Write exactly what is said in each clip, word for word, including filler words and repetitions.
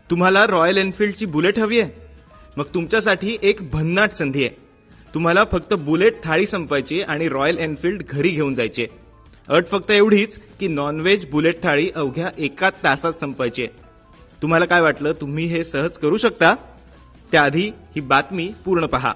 तुम्हाला royal एनफिल्डची bullet हवी आहे? मग तुमच्यासाठी एक भन्नाट संधी आहे. तुम्हाला फक्त बुलेट थाळी संपवायची आणि रॉयल एनफिल्ड घरी घेऊन जायचे. अट फक्त एवढीच की नॉनव्हेज बुलेट थाळी अवघ्या एका तासात संपवायची आहे. तुम्हाला काय वाटलं तुम्ही हे सहज करू शकता? त्याआधी ही बातमी पूर्ण पहा.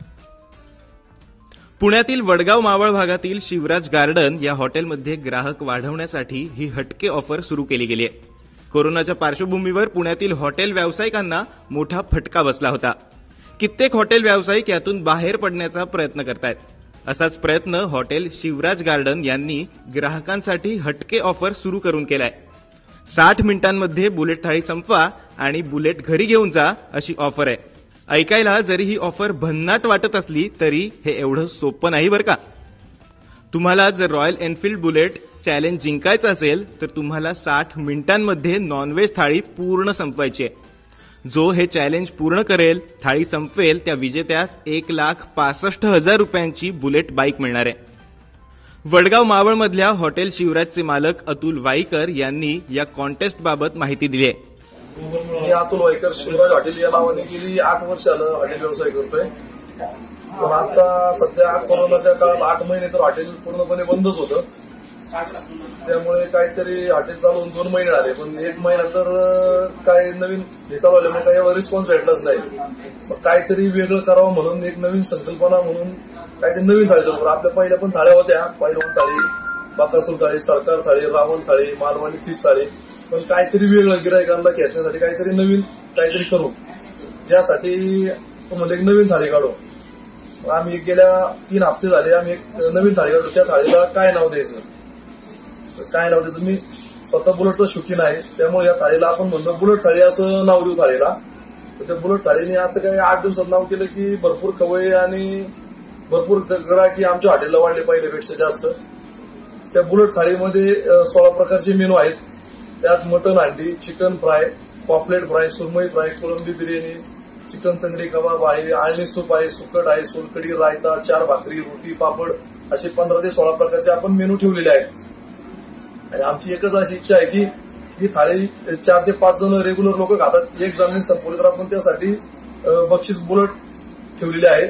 पुण्यातील वडगाव मावळ भागातील शिवराज गार्डन या हॉटेलमध्ये ग्राहक वाढवण्यासाठी ही हटके ऑफर सुरू केली गेली आहे. कोरोनाच्या पार्श्वभूमीवर पुण्यातील हॉटेल व्यावसायिकांना मोठा फटका बसला होता. कित्येक हॉटेल व्यावसायिक यातून बाहेर पडण्याचा प्रयत्न करतायत. असाच प्रयत्न हॉटेल शिवराज गार्डन यांनी ग्राहकांसाठी हटके ऑफर सुरू करून केलाय. साठ मिनिटांमध्ये बुलेट थाळी संपवा आणि बुलेट घरी घेऊन जा अशी ऑफर आहे. ऐकायला जरी ही ऑफर भन्नाट वाटत असली तरी हे एवढं सोपं नाही बरं का. तुम्हाला जर रॉयल एनफिल्ड बुलेट चॅलेंज जिंकायचं असेल तर तुम्हाला साठ मिनिटांमध्ये नॉनव्हेज थाळी पूर्ण संपवायची आहे. जो हे चॅलेंज पूर्ण करेल, थाळी संपवेल, त्या विजेत्यास एक लाख पासष्ट हजार रुपयांची बुलेट बाईक मिळणार आहे. वडगाव मावळ मधल्या हॉटेल शिवराजचे मालक अतुल वाईकर यांनी या कॉन्टेस्ट बाबत माहिती दिली आहे. मी अतुल वाईकर शिवराज हॉटेल या नावाने गेली आठ वर्ष झालं हॉटेल व्यवसाय करतोय. पण आता सध्या कोरोनाच्या काळात आठ महिने तर हॉटेल पूर्णपणे बंदच होतं. त्यामुळे काहीतरी हॉटेल चालवून दोन महिने झाले, पण एक महिना तर काय नवीन हे चालवल्यामुळे काही रिस्पॉन्स भेटलाच नाही. मग काहीतरी वेगळं करावं म्हणून एक नवीन संकल्पना म्हणून काहीतरी नवीन थाळी चालू. आपल्या पहिल्या पण थाळ्या होत्या, पैलवान थाळी, बाकासूर थाळी, सरकार थाळी, रावण थाळी, मालवणी फिश थाळी. पण काहीतरी वेगळं गिरायकांना खेचण्यासाठी काहीतरी नवीन काहीतरी करू यासाठी म्हणजे एक नवीन थाळी काढू. आम्ही गेल्या तीन हप्ते झाले आम्ही एक नवीन थाळी काढू. त्या थाळीला काय नाव द्यायचं, काय नाव द्यायचं? मी स्वतः बुलेटचा शौकीन आहे, त्यामुळे या थाळीला आपण म्हणतो बुलेट थाळी असं नाव देऊ थाळीला. त्या बुलेट थाळीने असं काही आठ दिवसात नाव केलं की भरपूर खवय आणि भरपूर ग्राहकी आमच्या हॉटेलला वाढले पहिल्यापेक्षा जास्त. त्या बुलेट थाळीमध्ये सोळा प्रकारचे मेनू आहेत. त्यात मटन हंडी, चिकन फ्राय, पॉपलेट फ्राय, सुरमई फ्राय, कोळंबी बिर्याणी, चिकन तंगडी कबाब आहे, आळणी सूप आहे, सुकट आहे, सोलकडी, रायता, चार भाकरी, रोटी, पापड असे पंधरा ते सोळा प्रकारचे आपण मेनू ठेवलेले आहेत. आणि आमची एकच अशी इच्छा आहे की ही थाळी चार ते पाच जण रेग्युलर लोक खातात. एक जणांनी संपवली तर आपण त्यासाठी बक्षीस बुलेट ठेवलेली आहे.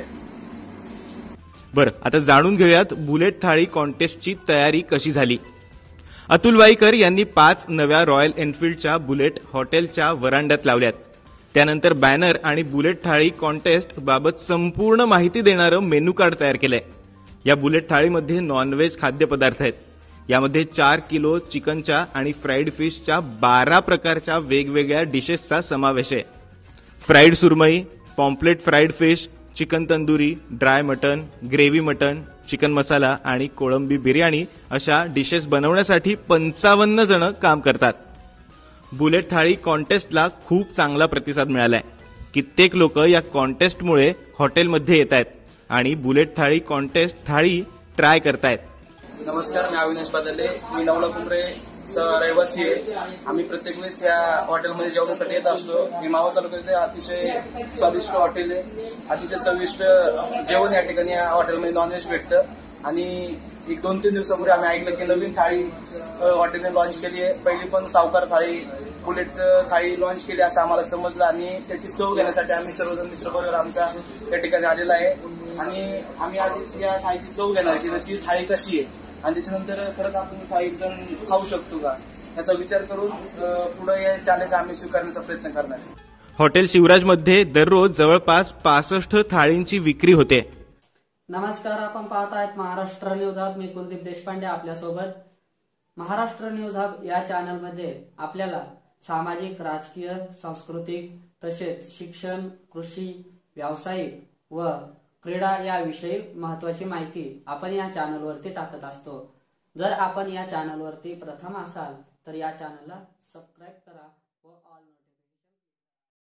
बरं, आता जाणून घेऊयात बुलेट थाळी कॉन्टेस्टची तयारी कशी झाली. अतुल वाईकर यांनी पाच नव्या रॉयल एनफिल्डच्या बुलेट हॉटेलच्या वरांड्यात लावल्यात. त्यानंतर बॅनर आणि बुलेट थाळी कॉन्टेस्ट बाबत संपूर्ण माहिती देणारं मेनू कार्ड तयार केलंय. या बुलेट थाळीमध्ये नॉनव्हेज खाद्यपदार्थ आहेत. यामध्ये चार किलो चिकनच्या आणि फ्राईड फिशच्या बारा प्रकारच्या वेगवेगळ्या डिशेसचा समावेश आहे. फ्राईड सुरमई, pomfret fried fish, chicken tandoori, dry mutton, gravy mutton, chicken masala आणि कोळंबी बिर्याणी अशा डिशेस बनवण्यासाठी पंचावन्न जण काम करतात. बुलेट थाळी कॉन्टेस्टला खूप चांगला प्रतिसाद मिळालाय. कित्येक लोक या कॉन्टेस्टमुळे हॉटेलमध्ये येत आहेत आणि बुलेट थाळी कॉन्टेस्ट थाळी ट्राय करतायत. नमस्कार, मी अविनाश बादले. मी नवला कुंभरेचा रहिवासी आहे. आम्ही प्रत्येक वेळेस या हॉटेलमध्ये जेवणासाठी येत असतो. मी मावळ तालुक्याचे अतिशय स्वादिष्ट हॉटेल आहे. अतिशय चविष्ट जेवण या ठिकाणी या हॉटेलमध्ये नॉनव्हेज भेटतं. आणि एक दोन तीन दिवसापूर्वी आम्ही ऐकलं की नवीन थाळी हॉटेलने लॉन्च केली आहे. पहिली पण सावकार थाळी, बुलेट थाळी लॉन्च केली असं आम्हाला समजलं आणि त्याची चव घेण्यासाठी आम्ही सर्वजण मित्रवर्ग आमचा या ठिकाणी आलेला आहे. आणि आम्ही आज या थाळीची चव घेणार की त्याची थाळी कशी आहे आणि त्याच्यानंतर खरंच आपण थाळी जण खाऊ शकतो का याचा विचार करून पुढे या चालक आम्ही स्वीकारण्याचा प्रयत्न करणार आहे. हॉटेल शिवराजमध्ये दररोज जवळपास पासष्ट थाळींची विक्री होते. नमस्कार, आपण पाहत आहेत महाराष्ट्र न्यूज हब. मी कुलदीप देशपांडे आपल्यासोबत. महाराष्ट्र न्यूज हब या चॅनलमध्ये आपल्याला सामाजिक, राजकीय, सांस्कृतिक तसेच शिक्षण, कृषी, व्यावसायिक व क्रीडा याविषयी महत्त्वाची माहिती आपण या चॅनलवरती टाकत असतो. जर आपण या चॅनलवरती प्रथम असाल तर या चॅनलला सबस्क्राईब करा.